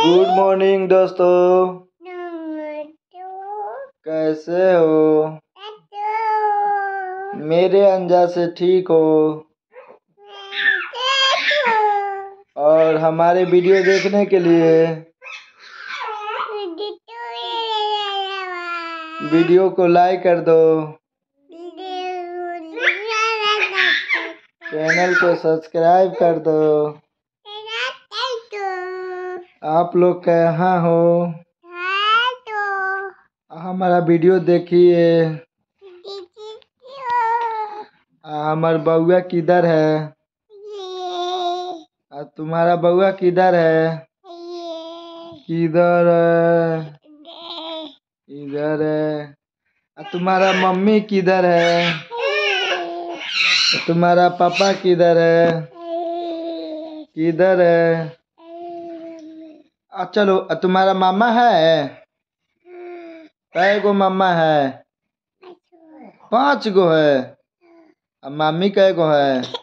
Good morning दोस्तों, कैसे हो? मेरे अंदाज से ठीक हो और हमारे वीडियो देखने के लिए वीडियो को लाइक कर दो, चैनल को सब्सक्राइब कर दो। आप लोग कहाँ हो? हमारा वीडियो देखिए। हमारा बउआ किधर है? तुम्हारा बउआ किधर है? किधर है? इधर है। तुम्हारा मम्मी किधर है? तुम्हारा पापा किधर है? किधर है? चलो, तुम्हारा मामा है? कै गो मामा है? 5 गो है। मामी कै गो है?